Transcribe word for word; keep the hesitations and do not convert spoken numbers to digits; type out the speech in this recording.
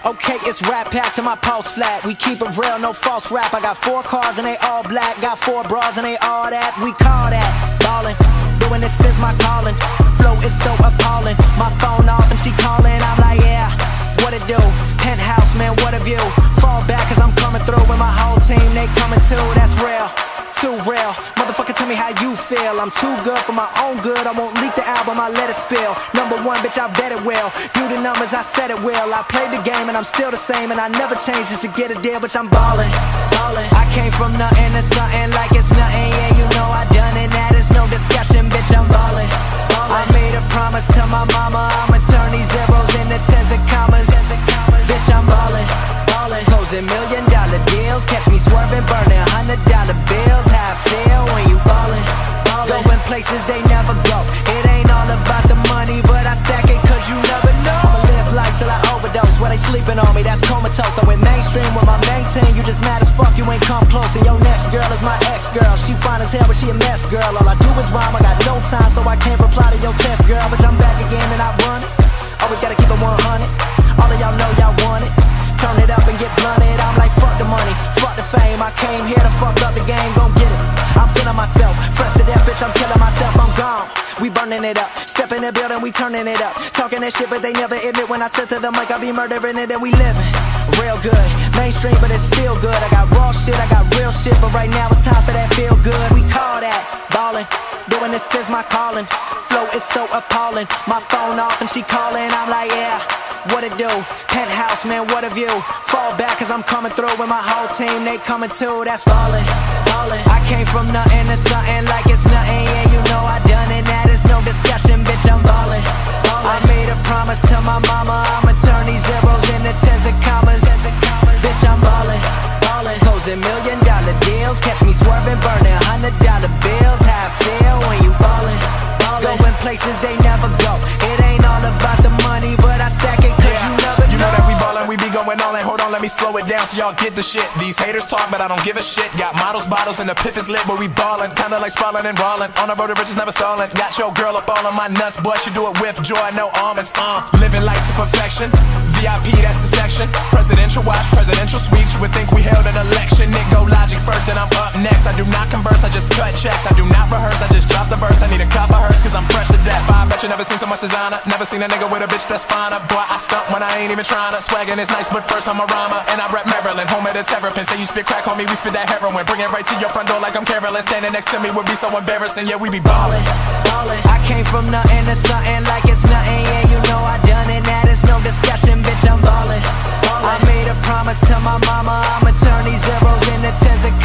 Okay, it's rap pack to my pulse flat. We keep it real, no false rap. I got four cars and they all black. Got four bras and they all that. We call that ballin'. Doing this is my calling. Flow is so appalling. My phone off and she calling. I'm like, yeah, what it do? Penthouse, man, what a view. Fall back cause I'm coming through with my whole team. They coming too, that's real. Too real, motherfucker, tell me how you feel. I'm too good for my own good. I won't leak the album, I let it spill. Number one, bitch, I bet it will. Do the numbers, I said it will. I played the game and I'm still the same, and I never change just to get a deal, bitch, I'm ballin', ballin'. I came from nothing to something like it's nothing. Yeah, you know I done it, that is no discussion, bitch, I'm ballin', ballin'. I made a promise to my mama, I'ma turn these zeros into tens and commas. Bitch, I'm ballin', ballin'. Closing million dollar deals, catch me swerving, burning hundred dollar bills. How I feel when you ballin', ballin'. Going places they never go. It ain't all about the money, but I stack it cause you never know. I'ma live life till I overdose. While they sleeping on me, that's comatose. I went mainstream with my main team. You just mad as fuck, you ain't come close. And your next girl is my ex-girl. She fine as hell, but she a mess, girl. All I do is rhyme, I got no time, so I can't reply to your test, girl. But I'm back again and I run it. Always gotta keep it one hundred. All of y'all know y'all want it. Turn it up and get blunted. I'm like, fuck the money, fuck the fame. I came here to fuck up the game, gon' get it. I'm feeling myself, fresh to death, bitch, I'm killing myself, I'm gone. We burning it up, step in the building, we turning it up. Talking that shit, but they never admit when I sit to the mic, I be murdering it and we living real good. Mainstream, but it's still good. I got raw shit, I got real shit, but right now it's time for that feel good. We call that ballin'. Doing this is my calling. Flow is so appalling. My phone off and she calling. I'm like, yeah, what it do? Penthouse, man, what a view. Fall back cause I'm coming through with my whole team. They coming too, that's ballin', ballin'. I came from nothing to something like it's nothing. Yeah, you know I done it, that is no discussion, bitch, I'm ballin', ballin'. I made a promise to my mama, I'ma turn these zeros into tens and commas. Bitch, I'm ballin', ballin'. Closing million dollar deals, catch me swerving, burning hundred dollar bills. How I feel when you ballin', ballin'. Going places they never go. It ain't all about the money, but I stack it cause yeah, you never know. You know that we ballin', we be going all in. Hold on, let me slow it down so y'all get the shit. These haters talk, but I don't give a shit. Got models, bottles, and the piff is lit, but we ballin'. Kinda like sprawling and brawling. On the road to riches, never stallin'. Got your girl up all on my nuts, boy, she do it with joy, no almonds. Uh, living life to perfection. V I P, that's the section. Presidential watch, presidential suites. You would think we held an election. Nick go logic first, and I'm up next. I do not converse, I just cut checks. I do not rehearse, I just drop the verse. I need a cup of hers, cause I'm fresh to death. I bet you never seen so much designer. Never seen a nigga with a bitch that's finer. Boy, I stunt when I ain't even tryna. Swaggin' is nice, but first I'm a rhymer. And I rep Maryland, home of the terrapin. Say you spit crack, homie, we spit that heroin. Bring it right to your front door like I'm careless. Standing next to me would be so embarrassing. Yeah, we be ballin', ballin'. I came from nothing to something like it's nothing. Yeah, you know I done it, that is no discussion, bitch, I'm ballin', ballin'. I made a promise to my mama, I'ma turn these zeros into tens and